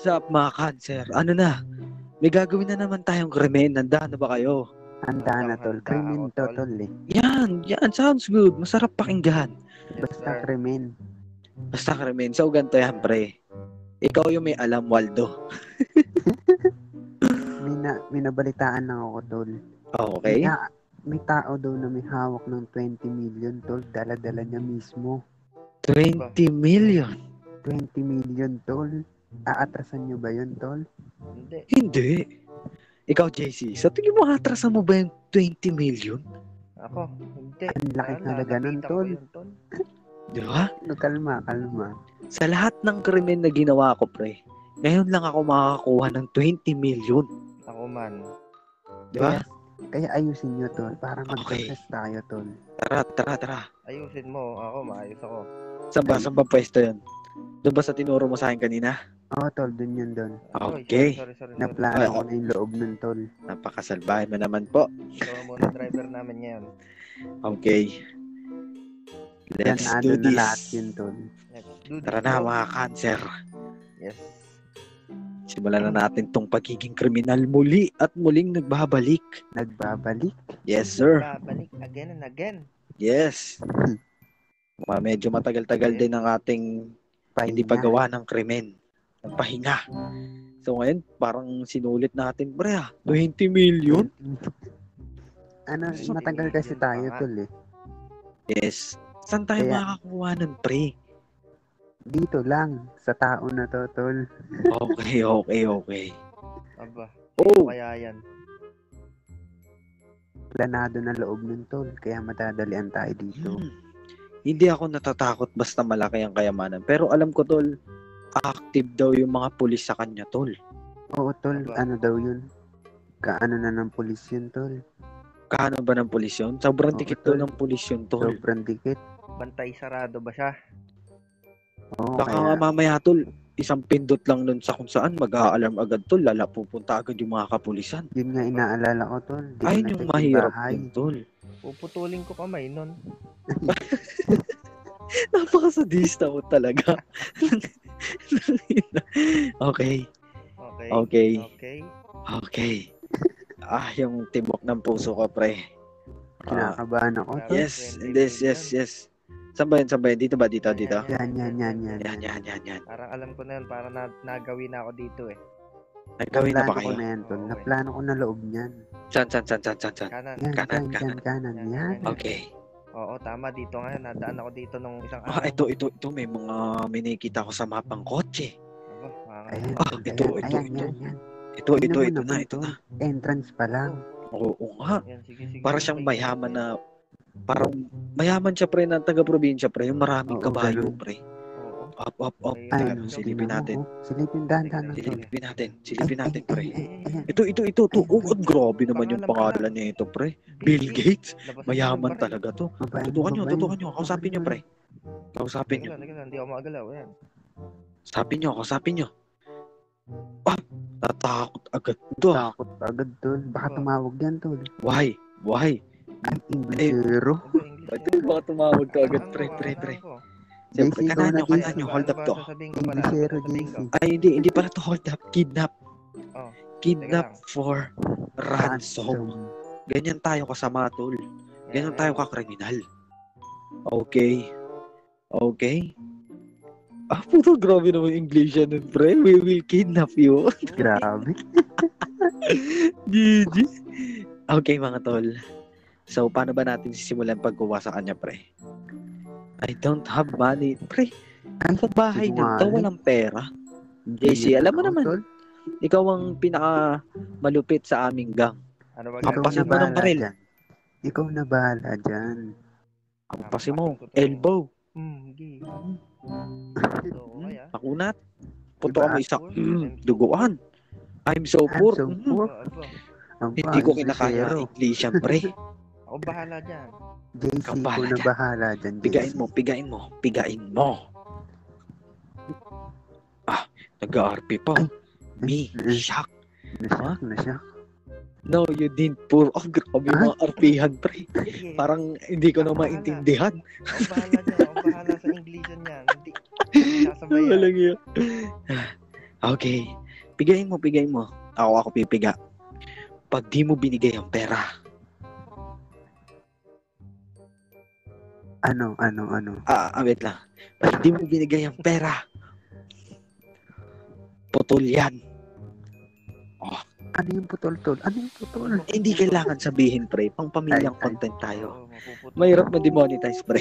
up mga cancer? Ano na? May gagawin na naman tayong krimen. Handa na ba kayo? Handa na, tol. Handa Krimen ako, to, tol. tol, eh. Yan. Sounds good. Masarap pakinggan. Yes, Basta sir. krimen. Basta krimen. So, ganito yan, pre. Ikaw yung may alam, Waldo. May nabalitaan lang ako, tol. Okay? May tao daw na may hawak ng 20 million, tol. Dala-dala niya mismo. 20 million. 20 million, tol. Aatrasan niyo ba yun, tol? Hindi. Hindi. Ikaw, JC, sa tingin mo atrasan mo ba yung 20 million? Ako, hindi. Ang laki talaga nun, Lapitan ko tol. yun, tol. Di ba? Kalma. Sa lahat ng krimen na ginawa ko, pre, ngayon lang ako makakakuha ng 20 million. Ako man. Di ba? Kaya ayusin niyo, tol. Para Okay. mag-success tayo, tol. Tara. Ayusin mo. Ako, maayos ako. Saan ba pwesto yun? Doon ba sa tinuro mo sa akin kanina? Oo, tol. Dun yun, dun. Oy, Okay. Sorry. Naplano ko na yung loob nun, tol. Napakasalbahe mo naman po. Ikaw muna driver namin ngayon. Okay. Let's Ganado do na lahat this. yun, tol. Let's do this. Tara na bro. mga cancer. Yes. Simulan na natin tong pagiging kriminal muli at muling nagbabalik. Nagbabalik. Yes, sir. Babalik again and again. Yes. Medyo matagal-tagal din ang ating hindi paggawa ng krimen. Ng pahinga. So ngayon, parang sinulit natin, pre, 20 million? Matagal kasi tayo, tol, eh. Yes. Saan tayo Kaya- makakakuha nun, pre? Dito lang, sa tao na to, tol. Okay. Aba, Oh, kaya yan. Planado na loob nun, tol. Kaya madadalian tayo dito. Hindi ako natatakot basta malaki ang kayamanan. Pero alam ko, tol, active daw yung mga pulis sa kanya, tol. Oo, tol. Aba. Ano daw yun? Kaano na ng pulis yun, tol? Kaano ba ng pulis yun? Sobrang Oo, dikit daw tol. ng pulis yun, tol. Sobrang dikit. Bantay sarado ba siya? Oo, Baka nga mamaya, tol, isang pindot lang nun sa kung saan mag-a-alarm agad, tol. Pupunta agad yung mga kapulisan. yun nga inaalala ko, tol. Di ko Ayun na yung check mahirap bahay. yun, tol. Puputulin ko kamay nun. Napakasadista mo talaga. Okay. Okay. Yung tibok ng puso ko, pre. Kinakabahan ako, tol. Yes. Saan ba yun? Dito ba? Dito. Yan. Yan. Parang alam ko na yun. Parang nagawin na ako dito eh. Nagkawin na ba Naplano ko kayo? na yan, tol. Okay. Naplano ko na loob niyan. Saan? Kanan. Yan, Kanan. kanan. Yan. Okay. Oo, tama. Dito nga. Nadaan ako dito nung isang Ito. May mga minikita ko sa mapang kotse. Aba, mga Ayan, Ah, tol. ito. Yan. Ito Tingnan mo na. naman, tol. Entrance pa lang. Oo nga. Yan, sige. Para siyang mayaman na, parang mayaman siya, pre, na taga-probinsya, pre. Yung maraming Oo, kabayo, ganun. pre. Oo. Up. Ay, Teka, Ayun, silipin tingnan mo, natin. oh. Silipin dahan-dahan lang, tol. Silipin natin, pre. Ayan. Ito. Oh, grabe naman yung pangalan niya ito, pre. Bill Gates. Labas Mayaman ng baril. talaga to. Babae, Tutukan babae. nyo. Kausapin nyo, pre. Kausapin nyo. Teka lang, hindi ako makagalaw. Ayan. Kausapin nyo. Natakot agad to. Takot agad, tol. Baka tumawag yan, tol. Why? Ang Inglesero. Aba, English Ba't yan. baka tumawag to agad, Ano pre? ko? Siyempre, JC, kanan ikaw nyo. Hold up to. Sasabihin ko pala. Inglesero, Sasabihin ko. JC. Ay, hindi pala to hold up. Kidnap. Oh, Kidnap teka lang. for ransom. Ganyan tayo kasama, tol. Ganyan tayo kakriminal. Okay. Puto, grabe naman English yan, pre. We will kidnap you. Grabe. GG. Okay, mga tol. So, paano ba natin sisimulan pagkuha sa kanya, pre? I don't have money. Pre, sa bahay sinungaling. nito, walang pera. JC, alam mo naman. Tol. Ikaw ang pinaka malupit sa aming gang. Ano ba? Ikaw Hampasin na mo ng bahala baril. dyan. Ikaw na bahala dyan. Hampasin mo. Elbow. Hindi. So, kaya. Pakunat. Puto mo isa. I'm so Duguan. I'm so poor. so poor. Aba. Hindi ko kinakaya Inglesero. English yan, pre. Ako bahala dyan. JC, Ikaw ko bahala na dyan. bahala dyan. Pigain mo. Nag-RP pa. Me, shock. Nasyak. No, you didn't pour. Grabe yung mga arpihan, pre. Sige. Parang hindi ko na Ako bahala. maintindihan. Ako bahala dyan. Ako bahala sa Englishan yan. Hindi sasabayan. Walang yun. Okay. Pigayin mo. Ako pipiga. Pag di mo binigay ang pera, Ano? wait lang. Pag di mo binigay ang pera, putol yan. Ano yung putol, tol? Ano yung putol? Hindi kailangan sabihin, pre. Pang pamilyang Ay. content tayo. Oo, mapuputol. Mahirap ma-demonetize, pre.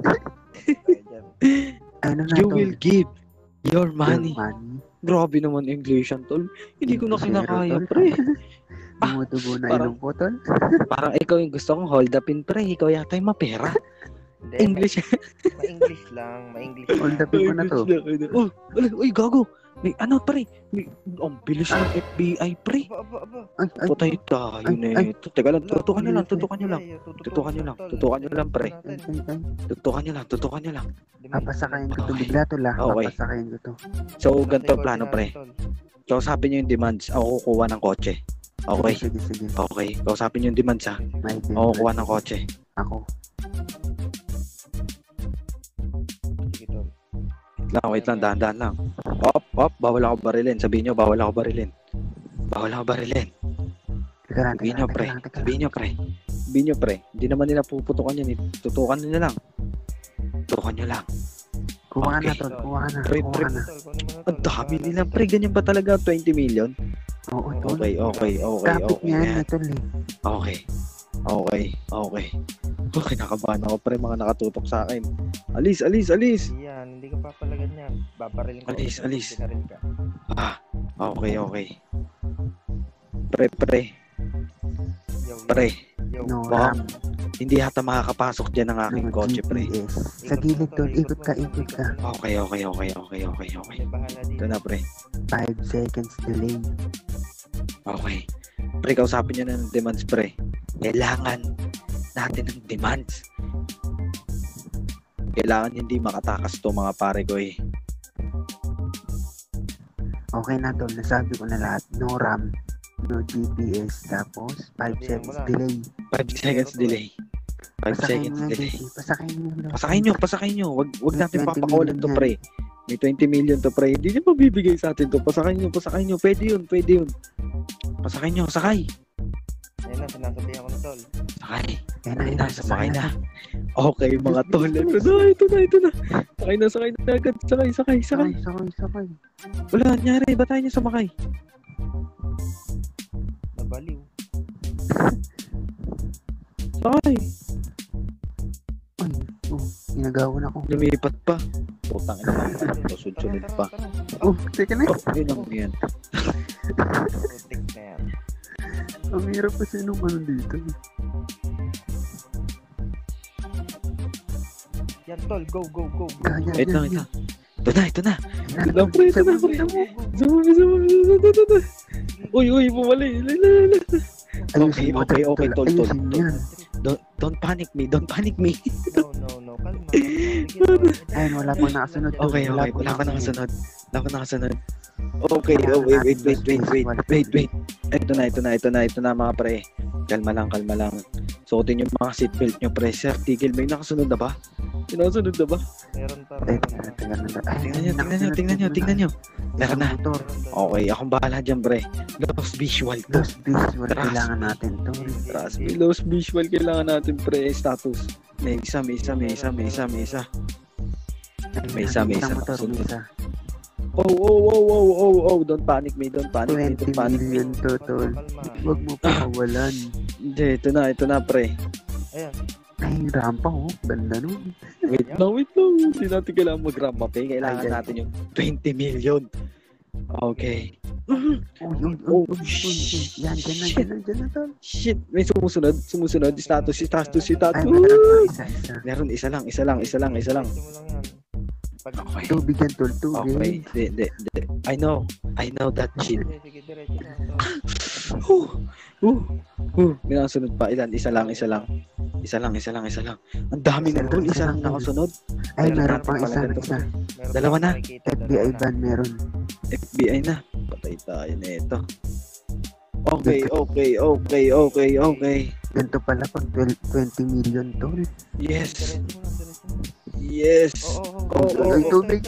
Ano na, You tol? will give your Your money. money. Grabe naman English yan, tol. Hindi ko na Zero, kinakaya, tol. pre. Tumutubo na Parang- ilong putol. Parang ikaw yung gusto kong hold upin, pre. Ikaw yata yung mapera. Hindi, English. Ma-English lang. Ma-English Hold lang. up ko na to. Oh, uy, gago. May ano, pre? Ang bilis ng FBI, pre. Aba. Ay, Putay tayo Ay, na ay. ito. Teka lang, Wala, tutukan nyo lang, ay, tutukan nyo lang. ay, Tutukan nyo lang, tol. tutukan nyo lang, pre. Natin. ay. Tutukan nyo lang. Papasakayin ko to Okay. bigla, tol, ah. Okay. Papasakayin ko to. So, Nasa ganito ikot plano, natin, pre. tol. Kausapin nyo yung demands. Ako kukuha ng kotse. Okay. Sige. Okay. Kausapin nyo yung demands, ha. May Ako kukuha ng kotse. Ako. Sige, tol. Wait lang, dahan-dahan lang. Op, bawal ako barilin. Sabihin nyo, bawal ako barilin. Teka lang. Sabihin nyo, pre. Hindi naman nila puputukan yan. Tutukan nyo lang. Kuha ka na, Okay. tol. Kuha ka na. Pre, Kuha pre. ka na. Tol, kunin mo na, Ang tol. dami Bahala nila, dito. pre. Ganyan ba talaga? 20 million? Oo, tol. Okay. Kapit niya yan. yan, tol, eh. Okay. Kinakabahan ako, pre. Mga nakatutok sa akin. Alis. Yan, hindi ka papalagan yan. Babarilin ko. Alis. Binaril ka. Okay. Pre. Yo. No, Baka Ram. hindi hata makakapasok dyan ang aking No, kotse, pre. GPS. Sa gilid, tol. Ikot ka. Okay. May bahala dito. Ito na, pre. 5 seconds delay. Okay. Pre, kausapin nyo na ng demands, pre. Kailangan natin ng demands. Kailangan hindi makatakas to, mga pare ko, eh. Okay na, tol. Nasabi ko na lahat. No RAM. No GPS. Tapos, 5 Sabihan mo seconds lang. delay. 5 seconds delay. 5 Pasakayin seconds mo yan, delay. JC. Pasakayin mo. Pasakayin nyo. Wag May natin 20 papakawalan to, million pre. May 20 million to, pre. Hindi nyo mabibigay sa atin to. Pasakayin nyo. Pwede yun. Pasakayin nyo. Sakay. Ayun na, sinasabihan ko na, tol. Sakay. Ayun na. Sumakay na. Okay, mga tol. Ito na. Sakay na agad. Sakay. Sakay. Wala, nangyari. Ba't tayo niya sumakay? Nabaliw. Sakay. Ay, ginagawan ako. Lumipat pa. Putang ina. Sunod pa. Oh, teka na. Yun ang yan. Putik na yan. Ang hirap kasi nung ano dito. Yan, tol. Go. Wait lang. Ito na. Ito na, pre, ito na. Sumami. Uy, bumali. Okay, tol. Don't panic me. No. Kalma. Ayun, wala po nakasunod. Okay. Wala ka nakasunod. Okay, wait. Ito na mga pre. Kalma lang. Suotin yung mga seatbelt nyo, pre. Sir, tigil. May nakasunod na ba? Sinasunod na ba? Meron pa. Tingnan nyo. Meron na. Motor. Okay, akong bahala dyan, pre. Lost visual to. Lost visual kailangan natin to. Trust me, lost visual kailangan natin, pre. Status. May isa. May isa. Motor, may isa. Oh, don't panic me. 20 million total. Huwag mo pakawalan. Hindi, ito na, pre. Ayan. Ay, rampa oh. Ganda nun. Wait lang. Hindi natin kailangan mag-ramp up, eh. Kailangan Ay, natin yung 20 million. Okay. Oh, shit. Yan, dyan na, tol. Shit, may sumusunod. Status. Ay, meron pa isa. Meron, isa lang. Diretso mo lang yan. Okay. Tubig yan, tol. Okay. Tubig. Hindi. I know that shit. Sige, diretso na, tol. May nakasunod pa. Isa lang. Ang dami na tol. Isa lang nakasunod. Ay, Meron meron na pang pala isa. ganito. Meron Dalawa pa na. makikita, FBI dalawa ban meron. FBI na. Patay tayo na ito. Okay. Ganito pala pag 20 million, tol. Yes. Diretso mo lang. Yes. Ay, tubig.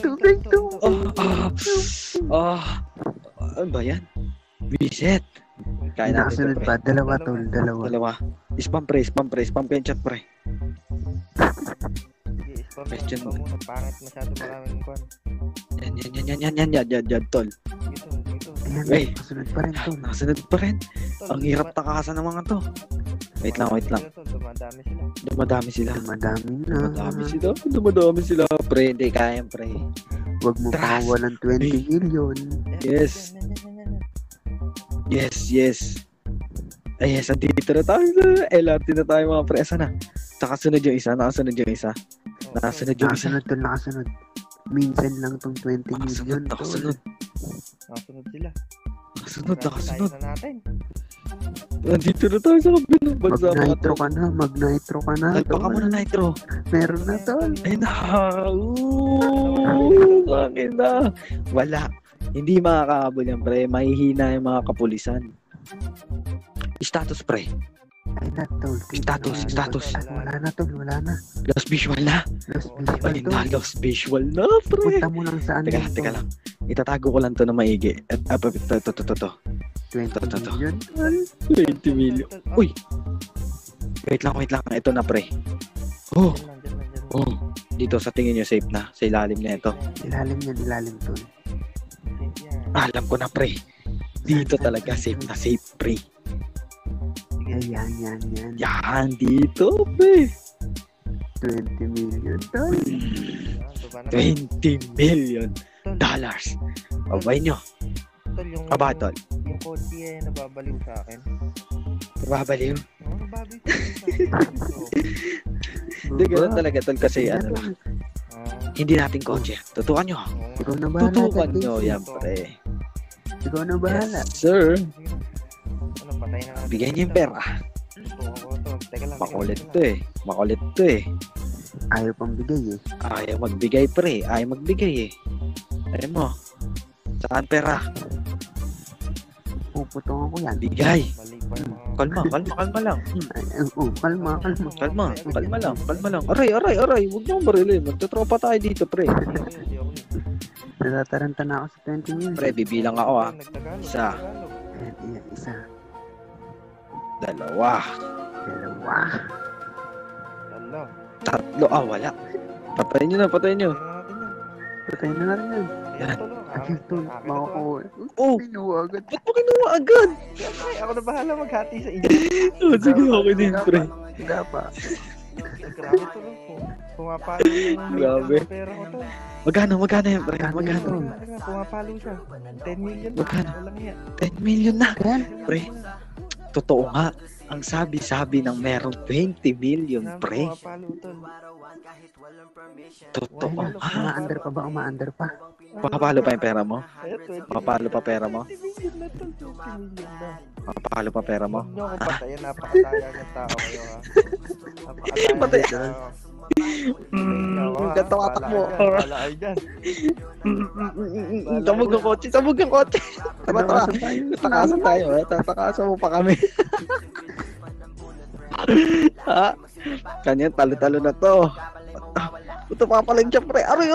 Ano ba yan? Biset. Kain natin Nakasunod ito, pa. pre. Dalawa, tol. Dalawa. Dalawa. Spam pre. Spam ko yung chat, pre. Sige, spam Question mo muna. Pangit masyado maraming kwan. Yan, tol. Dito. Ayan, Wait. nakasunod pa rin, tol. Nakasunod pa rin. Tol, Ang hirap takasan ng mga to. Wait lang. Dumadami sila. Dumadami sila. Madami na. Pre, hindi kaya, pre. Huwag mo Trust pawalan 20 million. Yes. Yan. Yes. Ay, yes, andito na tayo sa LRT na tayo mga pre. Asa na? Nakasunod yung isa. Nakasunod yung isa. Nakasunod. Minsan lang tong 20 million, tol. Nakasunod sila. Nakasunod. Na natin. Nandito na tayo sa kabilang bansa. Mag-nitro ka na. Talpa ka muna nitro. Meron na, tol. Ay na. Akin na. Wala. Hindi makakahabol yan, pre. Mahihina yung mga kapulisan. Status, pre. Ay na, tol. Status. Wala na, tol. Lost visual na. Lost visual, Ay tol. na, lost visual na, pre. Punta mo lang saan. Teka lang. Itatago ko lang to na maigi. Ito. 20 million, tol. 20 million. Uy. Wait lang. Ito na, pre. Oh. Dito sa tingin nyo safe na. Sa ilalim na ito. Ilalim, tol. Alam ko na, pre. Dito talaga safe na safe, pre. Yan. Yan, dito, pre. 20 million, tol. 20 million dollars. Abay nyo. Aba, tol. Yung kotse nababaliw sa akin. Nababaliw. Nababaliw sa akin. Hindi, ganun talaga, tol. Kasi ano lang. Hindi natin kotse. Tutukan nyo. Ikaw na bahala. Tutukan dyan, nyo Casey. yan, pre. Ikaw na bahala. Yes, sir. Patay na natin. Bigyan nyo yung pera. Teka lang. Makulit to eh. Ayaw pang bigay eh. Ayaw magbigay, pre. Ayaw magbigay eh. Ayaw mo. Saan pera? Puputungan ko yan. Bigay. Balik pa yung mga... Kalma lang. Kalma. Kalma lang. Aray. Huwag nyo barilin. Magtatropa tayo dito, pre. Natataranta na ako sa 20 million. Pre, bibilang ako ah. Isa. Ayan, isa. Dalawa. Tatlo. Wala. Patayin nyo. Patay na rin yan. Yan. Ayun, tol. Makakuha. Oh! Kinuha agad. Ba't mo kinuha agad? Ako na bahala maghati sa inyo. Sige, okay din, pre. Hindi pa. Grabe to. Pumapalo yung Grabe. pera ko to. Magkano yan, pre? Magkano? Pumapalo siya. 10 million. Magkano? Walang yan. 10 million na. Yan. Pre, totoo nga. Ang sabi ng merong 20 million, pre. Pumapalo to. Totoo nga. Umaandar pa. Papalo pa yung pera mo? Papalo pa pera mo? 20 million na to. 20 million na. Papalo pa pera mo? Huwag niyo akong patayan. Napakataya ng tao kayo ha. Napakataya Patay. ng tao. Katawatak mo. Wala kayo dyan. Sabog ng kotse. Tara. Tatakasan tayo. Tatakasan mo pa kami. Ha? Kanya talo-talo na to. Ito papalag siya, pre. Aray.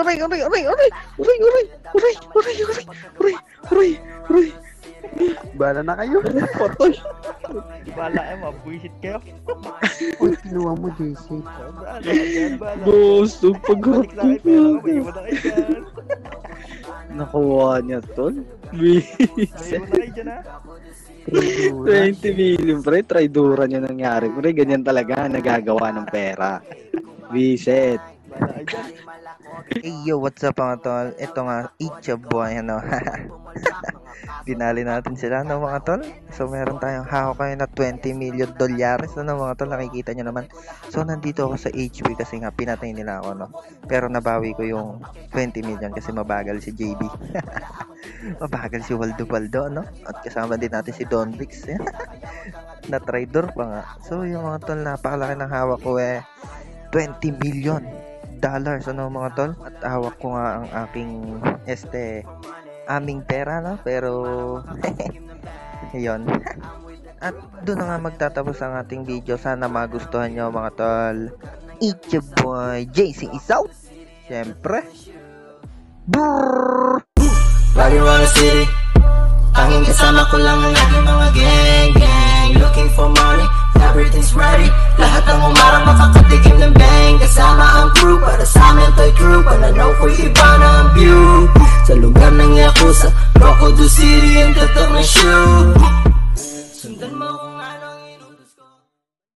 Bala na kayo. Patoy. Bala mabuisit kayo. Uy, kinuha mo, JC. Bala. Gusto Balik sa akin pera ko. May iwan na kayo dyan. Nakuha niya, tol. May iwan na kayo dyan ha. 20 million, pre. Traidura niya nangyari. Pre, ganyan talaga nagagawa ng pera. Visit. Bala kayo dyan. Hey yo, what's up mga tol? Ito nga, it's your boy, ano. Dinali natin sila, no mga tol? So, meron tayong hawak kayo na 20 million dolyares, ano mga tol? Nakikita nyo naman. So, nandito ako sa HB kasi nga pinatay nila ako, no? Pero nabawi ko yung 20 million kasi mabagal si JB. Mabagal si Waldo, no? At kasama din natin si Don Bricks. Na trader pa nga. So, yung mga tol, napakalaki ng hawak ko 20 million dollars, ano mga tol? At hawak ko nga ang aking aming pera, no? Pero yun. At doon na nga magtatapos ang ating video. Sana magustuhan nyo mga tol. It's your boy JC is out. Siyempre. Riding around the city, tanging kasama ko lang ang aking mga gang. Looking for money, everything's ready. Lahat ng umarang makakatikim ng bang. Kasama ang crew, para sa amin to'y crew. Pananaw ko'y iba na ang view. Sa lugar ng Yakuza, Crocodile City ang tatak ng shoe.